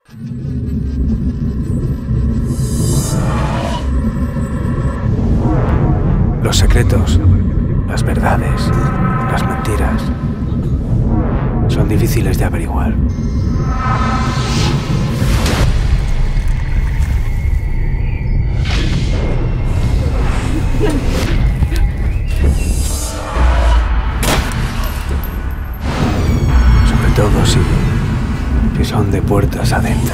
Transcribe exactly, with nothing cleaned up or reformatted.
Los secretos, las verdades, las mentiras son difíciles de averiguar. Sobre todo si, si son de puertas adentro.